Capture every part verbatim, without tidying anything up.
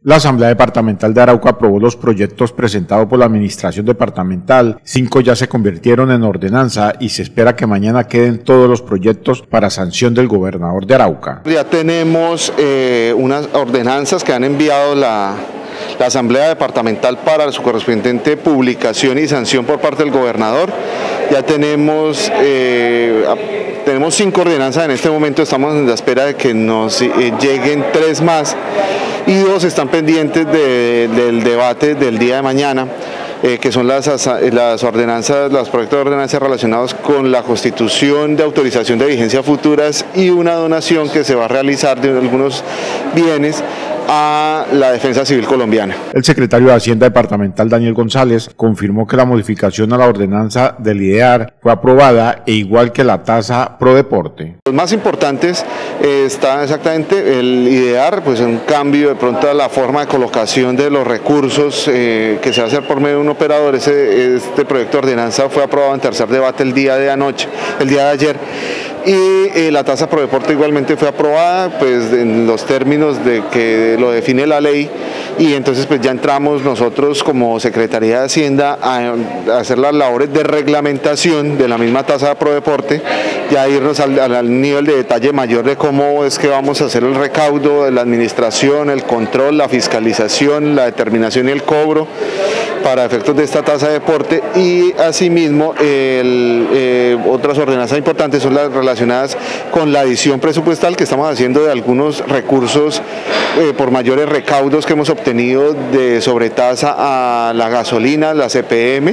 La Asamblea Departamental de Arauca aprobó los proyectos presentados por la Administración Departamental. Cinco ya se convirtieron en ordenanza y se espera que mañana queden todos los proyectos para sanción del gobernador de Arauca. Ya tenemos eh, unas ordenanzas que han enviado la, la Asamblea Departamental para su correspondiente publicación y sanción por parte del gobernador. Ya tenemos, eh, tenemos cinco ordenanzas en este momento, estamos en la espera de que nos eh, lleguen tres más. Y dos están pendientes de, del debate del día de mañana, eh, que son las, las ordenanzas, los proyectos de ordenanzas relacionados con la constitución de autorización de vigencia futuras y una donación que se va a realizar de algunos bienes a la Defensa Civil colombiana. El secretario de Hacienda Departamental, Daniel González, confirmó que la modificación a la ordenanza del IDEAR fue aprobada, e igual que la tasa pro deporte. Los más importantes eh, está exactamente el IDEAR, pues un cambio de pronto a la forma de colocación de los recursos eh, que se va a hacer por medio de un operador. Ese, este proyecto de ordenanza fue aprobado en tercer debate el día de anoche, el día de ayer. Y eh, la tasa pro deporte igualmente fue aprobada pues en los términos de que lo define la ley, y entonces pues ya entramos nosotros como Secretaría de Hacienda a, a hacer las labores de reglamentación de la misma tasa pro deporte, ya irnos al, al nivel de detalle mayor de cómo es que vamos a hacer el recaudo, de la administración, el control, la fiscalización, la determinación y el cobro para efectos de esta tasa de deporte. Y asimismo el, eh, otras ordenanzas importantes son las relacionadas con la adición presupuestal que estamos haciendo de algunos recursos eh, por mayores recaudos que hemos obtenido de sobretasa a la gasolina, la C P M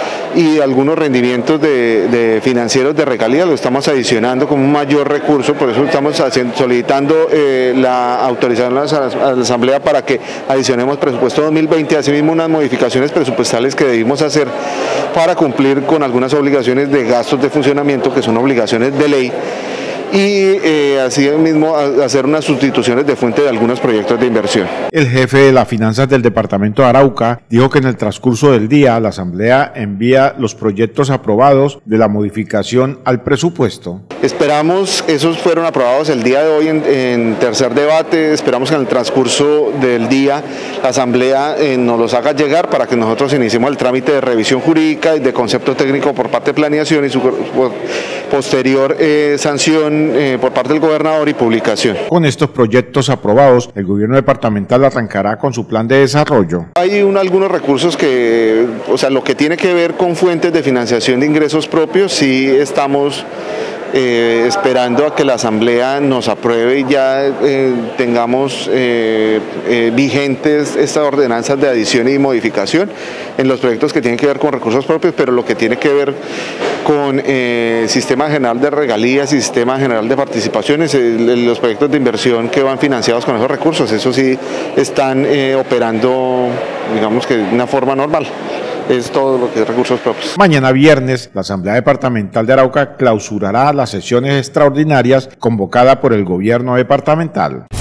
y algunos rendimientos de, de financieros de regalías, lo estamos adicionando como un mayor recurso. Por eso estamos haciendo, solicitando eh, la autorización a la, a la Asamblea para que adicionemos presupuesto dos mil veinte, asimismo unas modificaciones presupuestales que debimos hacer para cumplir con algunas obligaciones de gastos de funcionamiento que son obligaciones de ley, y eh, así mismo hacer unas sustituciones de fuente de algunos proyectos de inversión. El jefe de las finanzas del departamento de Arauca dijo que en el transcurso del día la Asamblea envía los proyectos aprobados de la modificación al presupuesto. Esperamos, esos fueron aprobados el día de hoy en, en tercer debate, esperamos que en el transcurso del día la Asamblea eh, nos los haga llegar para que nosotros iniciemos el trámite de revisión jurídica y de concepto técnico por parte de planeación y su posterior eh, sanción Eh, por parte del gobernador y publicación. Con estos proyectos aprobados, el gobierno departamental arrancará con su plan de desarrollo. Hay un, algunos recursos que, o sea, lo que tiene que ver con fuentes de financiación de ingresos propios, sí estamos Eh, esperando a que la Asamblea nos apruebe y ya eh, tengamos eh, eh, vigentes estas ordenanzas de adición y modificación en los proyectos que tienen que ver con recursos propios, pero lo que tiene que ver con eh, sistema general de regalías y sistema general de participaciones, eh, los proyectos de inversión que van financiados con esos recursos, eso sí están eh, operando, digamos que de una forma normal. Es todo lo que es recursos propios. Mañana viernes, la Asamblea Departamental de Arauca clausurará las sesiones extraordinarias convocadas por el gobierno departamental.